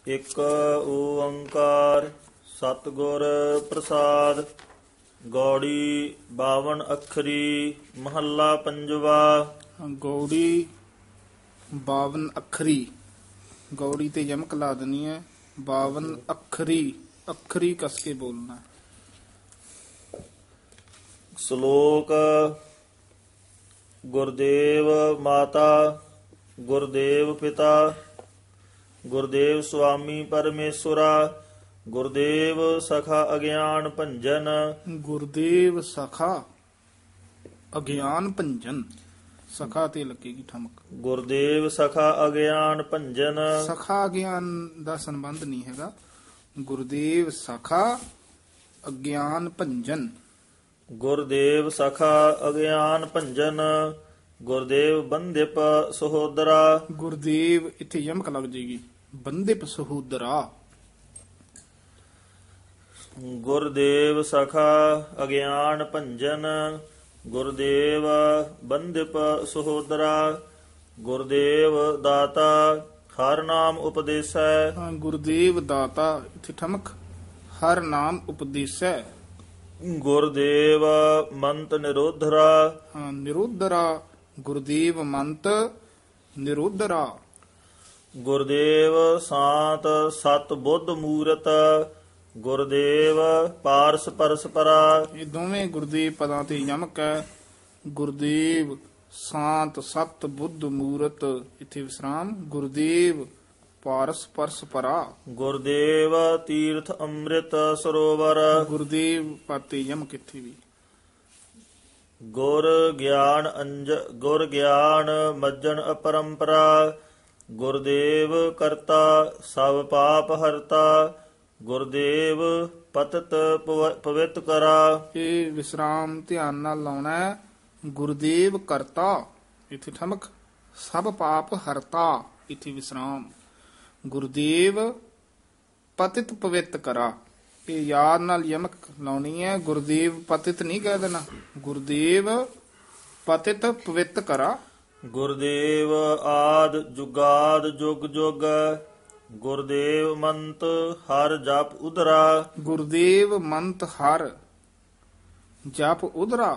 ਇੱਕ ਓੰਕਾਰ ਸਤਿਗੁਰ ਪ੍ਰਸਾਦ। ਗੌੜੀ 52 ਅੱਖਰੀ ਮਹੱਲਾ ਪੰਜਵਾ। ਗੌੜੀ 52 ਅੱਖਰੀ, ਗੌੜੀ ਤੇ ਯਮਕ ਲਾ ਦੇਣੀ ਹੈ। 52 ਅੱਖਰੀ, ਅੱਖਰੀ ਕਸ ਕੇ ਬੋਲਣਾ। ਸ਼ਲੋਕ। ਗੁਰਦੇਵ ਮਾਤਾ, ਗੁਰਦੇਵ ਪਿਤਾ, ਗੁਰਦੇਵ ਸੁਆਮੀ ਪਰਮੇਸ਼ਵਰਾ, ਗੁਰਦੇਵ ਸਖਾ ਅਗਿਆਨ ਭੰਜਨ। ਗੁਰਦੇਵ ਸਖਾ ਅਗਿਆਨ ਭੰਜਨ, ਸਖਾ ਤੇ ਲੱਗੇਗੀ ਠਮਕ। ਗੁਰਦੇਵ ਸਖਾ ਅਗਿਆਨ ਭੰਜਨ। ਸਖਾ ਅਗਿਆਨ ਦਾ ਸੰਬੰਧ ਨਹੀਂ ਹੈਗਾ। ਗੁਰਦੇਵ ਸਖਾ ਅਗਿਆਨ ਭੰਜਨ। ਗੁਰਦੇਵ ਸਖਾ ਅਗਿਆਨ ਭੰਜਨ। ਗੁਰਦੇਵ ਬੰਦਿਪ ਸਹੋਦਰਾ। ਗੁਰਦੇਵ ਇੱਥੇ ਯਮਕ ਲੱਗ ਜਾਏਗੀ। ਬੰਦਿਪ ਸਹੋਦਰਾ। ਗੁਰਦੇਵ ਸਖਾ ਅਗਿਆਨ ਭੰਜਨ। ਗੁਰਦੇਵ ਬੰਦਿਪ ਸਹੋਦਰਾ। ਗੁਰਦੇਵ ਦਾਤਾ ਹਰ ਨਾਮ ਉਪਦੇਸੈ। ਗੁਰਦੇਵ ਦਾਤਾ, ਇੱਥੇ ਠਮਕ। ਹਰ ਨਾਮ ਉਪਦੇਸੈ। ਗੁਰਦੇਵ ਮੰਤ ਨਿਰੋਧਰਾ। ਨਿਰੋਧਰਾ, ਗੁਰਦੇਵ ਮੰਤ ਨਿਰੋਧਰਾ। ਗੁਰਦੇਵ ਸਾਤ ਸਤ ਬੁੱਧ ਮੂਰਤ। ਗੁਰਦੇਵ ਪਾਰਸ ਪਰਸਪਰਾ। ਇਹ ਦੋਵੇਂ ਗੁਰਦੇਵ ਪਦਾਂ ਤੇ ਯਮਕ ਹੈ। ਗੁਰਦੇਵ ਸਾਤ ਸਤ ਬੁੱਧ ਮੂਰਤ, ਇੱਥੇ ਵਿਸਰਾਮ। ਗੁਰਦੇਵ ਪਾਰਸ ਪਰਸਪਰਾ। ਗੁਰਦੇਵ ਤੀਰਥ ਅੰਮ੍ਰਿਤ ਸਰੋਵਰ। ਗੁਰਦੇਵ ਪਾਤੇ ਯਮਕ ਇੱਥੇ ਵੀ। ਗੁਰ ਗਿਆਨ ਮੱਜਣ ਅਪਰੰਪਰਾ। ਗੁਰਦੇਵ ਕਰਤਾ ਸਭ ਪਾਪ ਹਰਤਾ। ਗੁਰਦੇਵ ਪਤਿਤ ਪਵਿੱਤ ਕਰਾ। ਇਹ ਵਿਸਰਾਮ ਧਿਆਨ ਨਾਲ ਲਾਉਣਾ ਹੈ। ਗੁਰਦੇਵ ਕਰਤਾ, ਇੱਥੇ ਠਮਕ। ਸਭ ਪਾਪ ਹਰਤਾ, ਇੱਥੇ ਵਿਸਰਾਮ। ਗੁਰਦੇਵ ਪਤਿਤ ਪਵਿੱਤ ਕਰਾ, ਇਹ ਯਾਦ ਨਾਲ ਯਮਕ ਲਾਉਣੀ ਹੈ। ਗੁਰਦੇਵ ਪਤਿਤ ਨਹੀਂ ਕਹਿ ਦੇਣਾ। ਗੁਰਦੇਵ ਪਤਿਤ ਪਵਿੱਤ ਕਰਾ। ਗੁਰਦੇਵ ਆਦ ਜੁਗਾਦ ਜੁਗ ਜੁਗ। ਗੁਰਦੇਵ ਮੰਤ ਹਰ ਜਪ ਉਧਰਾ। ਗੁਰਦੇਵ ਮੰਤ ਹਰ ਜਪ ਉਧਰਾ।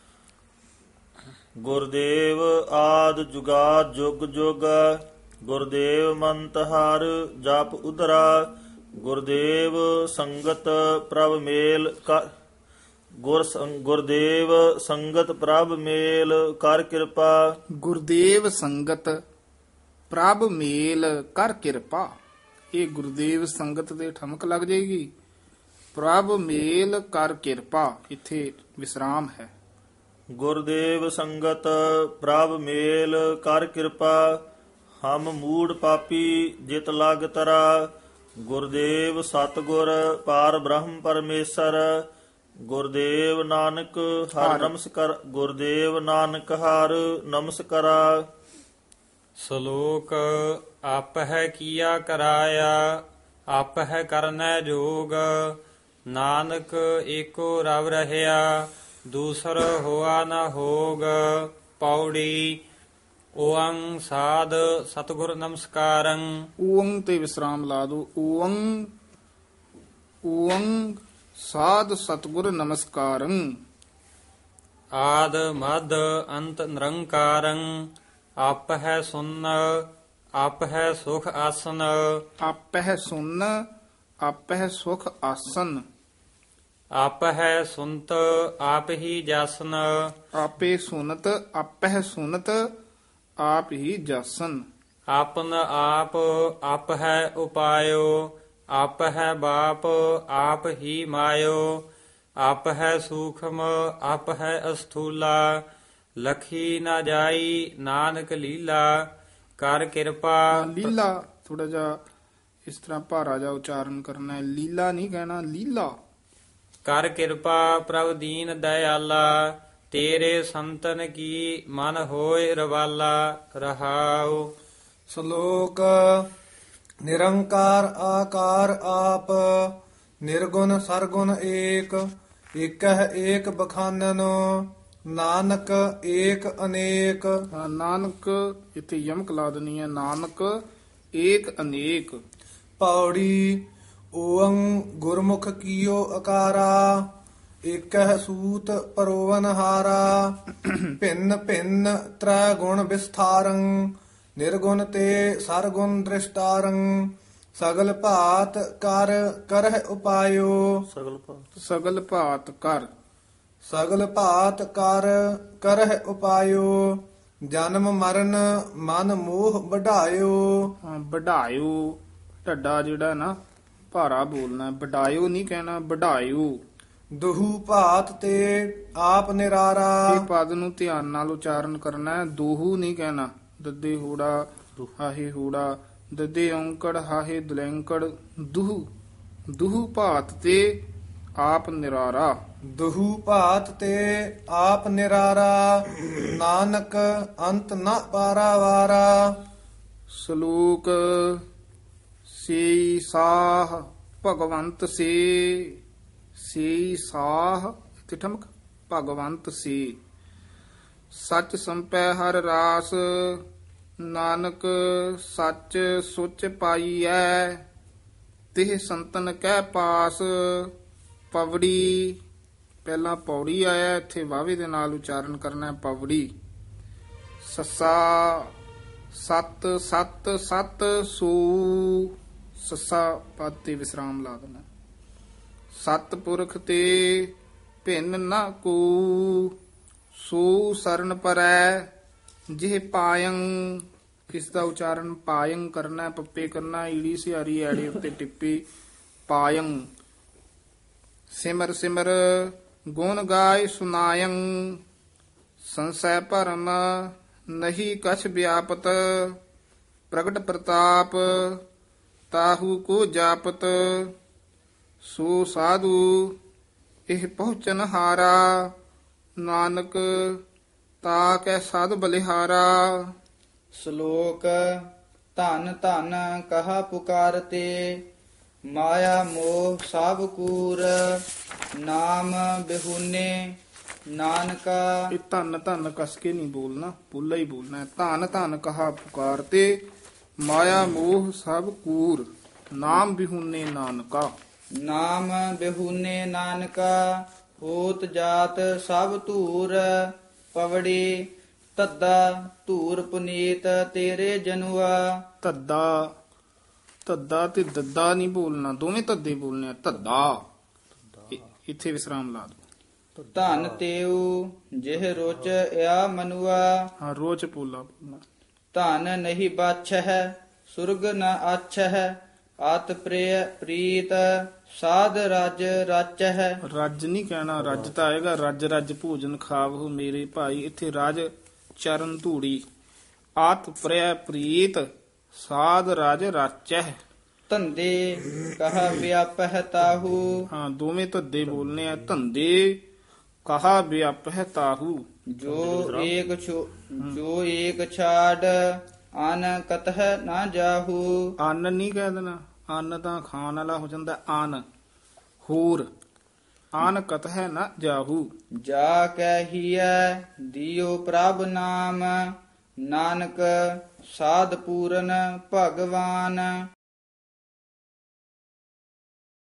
ਗੁਰਦੇਵ ਆਦ ਜੁਗਾਦ ਜੁਗ ਜੁਗ। ਗੁਰਦੇਵ ਮੰਤ ਹਰ ਜਪ ਉਧਰਾ। ਗੁਰਦੇਵ ਸੰਗਤ ਪ੍ਰਭ ਮੇਲ ਕਰ। ਗੁਰਦੇਵ ਸੰਗਤ ਪ੍ਰਭ ਮੇਲ ਕਰ ਕਿਰਪਾ। ਗੁਰਦੇਵ ਸੰਗਤ ਪ੍ਰਭ ਮੇਲ ਕਰ ਕਿਰਪਾ। ਇਹ ਗੁਰਦੇਵ ਸੰਗਤ ਦੇ ਠਮਕ ਲੱਗ ਜਾਏਗੀ। ਪ੍ਰਭ ਮੇਲ ਕਰ ਕਿਰਪਾ, ਇੱਥੇ ਵਿਸਰਾਮ ਹੈ। ਗੁਰਦੇਵ ਸੰਗਤ ਪ੍ਰਭ ਮੇਲ ਕਰ ਕਿਰਪਾ। ਹਮ ਮੂੜ ਪਾਪੀ ਜਿਤ ਲਗ ਤਰਾ। ਗੁਰਦੇਵ ਸਤਿਗੁਰ ਪਾਰ ਬ੍ਰਹਮ ਪਰਮੇਸ਼ਰ। ਗੁਰਦੇਵ ਨਾਨਕ ਹਰ ਨਮਸਕਾਰ। ਗੁਰਦੇਵ ਨਾਨਕ ਹਰ ਨਮਸਕਾਰਾ। ਸ਼ਲੋਕ। ਆਪਹਿ ਕੀਆ ਕਰਾਇਆ, ਆਪਹਿ ਕਰਨੈ ਜੋਗ। ਨਾਨਕ ਏਕੋ ਰਵ ਰਹਿਆ, ਦੂਸਰ ਹੋਆ ਨ ਹੋਗ। ਪੌੜੀ। ਓੰ ਸਾਧ ਸਤਿਗੁਰ ਨਮਸਕਾਰੰ। ਓੰ ਤੇ ਵਿਸਰਾਮ ਲਾ ਦੋ। ਓੰ ਸਾਧ ਸਤਿਗੁਰ ਨਮਸਕਾਰੰ। ਆਦ ਮਦ ਅੰਤ ਨਿਰੰਕਾਰੰ। ਆਪਹਿ ਸੁਨ, ਆਪਹਿ ਸੁਖ ਆਸਨ। ਆਪਹਿ ਸੁਨ, ਆਪਹਿ ਸੁਖ ਆਸਨ। ਆਪਹਿ ਸੁਨਤ, ਆਪ ਹੀ ਜਾਸਨ। ਆਪੇ ਸੁਨਤ, ਆਪਹਿ ਸੁਨਤ, ਆਪ ਹੀ ਜਾਸਨ। ਆਪਨ ਆਪ, ਆਪਹਿ ਉਪਾਇਓ। ਆਪਹਿ ਬਾਪ, ਆਪ ਹੀ ਮਾਇਓ। ਆਪਹਿ ਸੂਖਮ, ਆਪਹਿ ਅਸਥੂਲਾ। ਲਖੀ ਨਾ ਜਾਈ ਨਾਨਕ ਲੀਲਾ। ਕਰ ਕਿਰਪਾ। ਲੀਲਾ ਥੋੜਾ ਜਿਹਾ ਇਸ ਤਰ੍ਹਾਂ ਭਾਰਾ ਜਿਹਾ ਉਚਾਰਨ ਕਰਨਾ ਹੈ। ਲੀਲਾ ਨਹੀਂ ਕਹਿਣਾ, ਲੀਲਾ। ਕਰ ਕਿਰਪਾ ਪ੍ਰਭ ਦੀਨ ਦਇਆਲਾ। ਤੇਰੇ ਸੰਤਨ ਕੀ ਮਨ ਹੋਏ ਰਵਾਲਾ। ਰਹਾਉ। ਸ਼ਲੋਕ। ਨਿਰੰਕਾਰ ਆਕਾਰ ਆਪ, ਨਿਰਗੁਣ ਸਰਗੁਣ ਏਕ। ਏਕਹਿ ਏਕ ਬਖਾਨਨੋ, ਨਾਨਕ ਏਕ ਅਨੇਕ। ਨਾਨਕ ਇੱਥੇ ਯਮਕ ਲਾ ਦੇਣੀ ਹੈ। ਨਾਨਕ ਏਕ ਅਨੇਕ। ਪੌੜੀ ਓੰ ਗੁਰਮੁਖ ਕੀਓ ਅਕਾਰਾ ਏਕਹਿ ਸੂਤ ਪਰੋਵਨ ਹਾਰਾ ਭਿੰਨ ਭਿੰਨ ਤ੍ਰੈ ਗੁਣ ਵਿਸਥਾਰੰ ਨਿਰਗੁਣ ਤੇ ਸਰਗੁਣ ਦ੍ਰਿਸ਼ਟਾਰੰ ਸਗਲ ਭਾਤ ਕਰ ਕਰਹਿ ਉਪਾਇਓ ਸਗਲ ਭਾਤ ਸਗਲ ਭਾਤ ਕਰ ਸਗਲ ਭਾਤ ਕਰ ਕਰਹਿ ਉਪਾਇਓ ਜਨਮ ਮਰਨ ਮਨ ਮੋਹ ਵਢਾਇਓ ਵਢਾਇਓ ਢੱਡਾ ਜਿਹੜਾ ਨਾ ਭਾਰਾ ਬੋਲਣਾ ਵਢਾਇਓ ਨਹੀਂ ਕਹਿਣਾ ਵਢਾਇਓ ਦੁਹੂ ਭਾਤ ਤੇ ਆਪ ਨਿਰਾਰਾ ਇਹ ਪਦ ਨੂੰ ਧਿਆਨ ਨਾਲ ਉਚਾਰਨ ਕਰਨਾ ਹੈ ਦੋਹੂ ਨਹੀਂ ਕਹਿਣਾ ਦੱਦੇ ਹੂੜਾ ਹਾਹੇ ਹੂੜਾ ਦੱਦੇ ਔਂਕੜ ਹਾਹੇ ਦੁਲੈਂਕੜ ਦੁਹੂ ਦੁਹੂ ਭਾਤ ਤੇ ਆਪ ਨਿਰਾਰਾ ਦੁਹੂ ਭਾਤ ਤੇ ਆਪ ਨਿਰਾਰਾ ਨਾਨਕ ਅੰਤ ਨ ਪਾਰਾਵਾਰਾ ਸ਼ਲੋਕ ਸੇ ਸਾਹ ਭਗਵੰਤ ਸੇ ਸਾਹ ਇੱਥੇ ਠਮਕ ਭਗਵੰਤ ਸੇ ਸੱਚ ਸੰਪੈ ਹਰ ਰਾਸ ਨਾਨਕ ਸੱਚ ਸੁਚ ਪਾਈਐ ਤਿਹ ਸੰਤਨ ਕਹਿ ਪਾਸ ਪਵੜੀ ਪਹਿਲਾਂ ਪੌੜੀ ਆਇਆ ਇੱਥੇ ਵਾਵੇ ਦੇ ਨਾਲ ਉਚਾਰਨ ਕਰਨਾ ਹੈ ਪਵੜੀ ਸੱਸਾ ਸਤ ਸਤ ਸਤ ਸੂ ਸੱਸਾ ਪਦ ਤੇ ਵਿਸਰਾਮ ਲਾ ਦੇਣਾ ਸਤ ਪੁਰਖ ਤੇ ਭਿੰਨ ਨਾ ਕੋ ਸੋ ਸਰਨ ਪਰੈ ਜਿਹ ਪਾਯੰ ਇਸ ਦਾ ਉਚਾਰਨ ਪਾਯੰ ਕਰਨਾ ਪੱਪੇ ਕਰਨਾ ਈੜੀ ਸਿਹਾਰੀ ਐੜੇ ਉੱਤੇ ਟਿੱਪੀ ਪਾਯੰ ਸਿਮਰ ਸਿਮਰ ਗੁਣ ਗਾਇ ਸੁਨਾਯੰ ਸੰਸੈ ਭਰਮ ਨਹੀਂ ਕਛ ਵਿਆਪਤ ਪ੍ਰਗਟ ਪ੍ਰਤਾਪ ਤਾਹੂ ਕੋ ਜਾਪਤ ਸੋ ਸਾਧੂ ਇਹ ਪਹੁੰਚਨ ਹਾਰਾ ਨਾਨਕ ਤਾ ਕੈ ਸਾਧ ਬਲਿਹਾਰਾ ਸ਼ਲੋਕ ਧਨ ਧਨ ਕਹਾ ਪੁਕਾਰਤੇ ਮਾਇਆ ਮੋਹ ਸਭ ਕੂਰ ਨਾਮ ਬਿਹੁਨੇ ਨਾਨਕਾ ਇਹ ਧੰਨ ਧੰਨ ਕਸ ਕੇ ਨਹੀਂ ਬੋਲਣਾ ਪੁੱਲਾ ਹੀ ਬੋਲਣਾ ਹੈ ਧੰਨ ਧੰਨ ਕਹਾ ਪੁਕਾਰਤੇ ਮਾਇਆ ਮੋਹ ਸਭ ਕੂਰ ਨਾਮ ਬਿਹੁਨੇ ਨਾਨਕਾ ਨਾਮ ਬਿਹੁਨੇ ਨਾਨਕਾ ਹੋਤ ਜਾਤ ਸਭ ਧੂਰ ਪਵੜੀ ਤੱਦਾ ਧੂਰ ਪੁਨੀਤ ਤੇਰੇ ਜਨੁਆ ਧੱਦਾ ਧੱਦਾ ਤੇ ਦੱਦਾ ਨਹੀਂ ਬੋਲਣਾ ਦੋਵੇਂ ਧੱਦੇ ਬੋਲਣੇ ਆ ਧੱਦਾ ਇੱਥੇ ਵਿਸਰਾਮ ਲਾ ਦੋ ਧਨ ਤੇਉ ਜਿਹ ਰੁਚ ਆ ਮਨੁਆ ਹਾਂ ਰੋਚ ਪੋਲਾ ਬੋਲਣਾ ਧਨ ਨਹੀਂ ਬਾਛੈ ਸੁਰਗ ਨ ਆਛੈ ਆਤ ਪ੍ਰਿਯ ਪ੍ਰੀਤ ਸਾਧ ਰਜ ਰਚੈ ਰੱਜ ਨਹੀਂ ਕਹਿਣਾ ਰੱਜ ਤਾਂ ਆਏਗਾ ਰੱਜ ਰੱਜ ਭੋਜਨ ਖਾਵਹੁ ਮੇਰੇ ਭਾਈ ਇੱਥੇ ਰਜ ਚਰਨ ਧੂੜੀ ਆਤ ਪ੍ਰਿਯ ਪ੍ਰੀਤ ਸਾਧ ਰਜ ਰਚੈ ਧੰਦੇ ਕਹਾ ਵਿਆਪਹਿ ਤਾਹੂ ਹਾਂ ਦੋਵੇਂ ਧੱਦੇ ਬੋਲਨੇ ਆ ਧੰਦੇ ਕਹਾ ਵਿਆਪਹਿ ਤਾਹੂ ਜੋ ਏਕ ਛਾੜ ਅਨ ਕਤਹਿ ਨਾ ਜਾਹੂ ਅੰਨ ਨਹੀਂ ਕਹਿ ਦੇਣਾ ਅੰਨ ਤਾਂ ਖਾਣ ਵਾਲਾ ਹੋ ਜਾਂਦਾ ਅਨ ਹੋਰ ਆਨ ਕਤਹਿ ਨਾ ਜਾਹੂ ਜਾ ਕੈ ਹੀਐ ਦਿਓ ਪ੍ਰਭ ਨਾਮ ਨਾਨਕ ਸਾਧ ਪੂਰਨ ਭਗਵਾਨ